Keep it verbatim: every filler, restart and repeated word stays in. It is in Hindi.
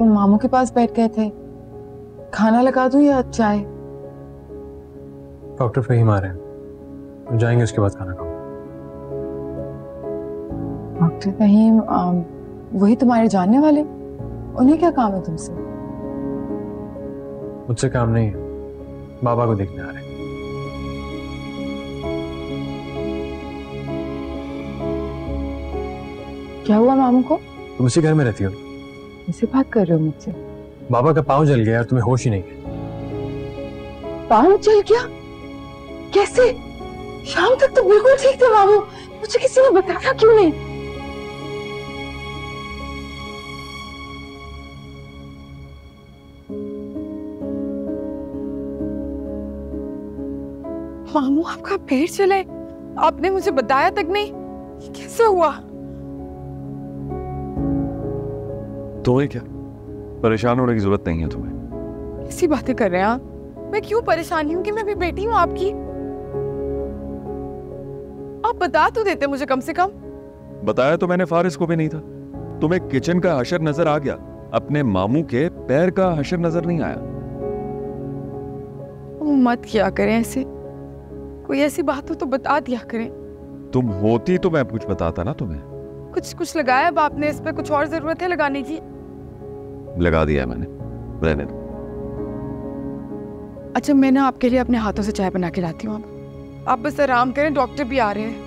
मामू के पास बैठ गए थे। खाना लगा दूं या चाय? डॉक्टर फहीम आ रहे हैं, जाएंगे उसके बाद खाना खाओ। डॉक्टर फहीम वही तुम्हारे जानने वाले? उन्हें क्या काम है तुमसे? मुझसे काम नहीं है, बाबा को देखने आ रहे हैं। क्या हुआ मामू को? तुम इसी घर में रहती हो? ऐसे बात कर रहे हो मुझसे? बाबा का पाँव जल गया और तुम्हें होश ही नहीं है। पाँव जल गया? कैसे? शाम तक तो बिल्कुल ठीक थे मामू, मुझे किसी ने बताया क्यों नहीं? मामू आपका पेट चले, आपने मुझे बताया तक नहीं, ये कैसे हुआ? तुम्हें क्या परेशान होने की जरूरत नहीं है तुम्हें। कैसी बातें कर रहे हैं आप? मैं क्यों परेशान हूँ कि मैं भी बेटी हूँ आपकी? आप बता तो देते मुझे कम से कम। बताया तो मैंने फारिस को भी नहीं था। तुम्हें किचन का हशर नजर आ गया, अपने मामू के पैर का हशर नजर नहीं आया। मत किया करें ऐसे, कोई ऐसी बात हो तो बता दिया करें। तुम होती तो मैं कुछ बताता ना तुम्हें। कुछ कुछ लगाया अब आपने इस पे, कुछ और जरूरत है लगाने की? लगा दिया है मैंने, रहने दो। अच्छा मैं ना आपके लिए अपने हाथों से चाय बना के लाती हूँ। आप बस आराम करें, डॉक्टर भी आ रहे हैं।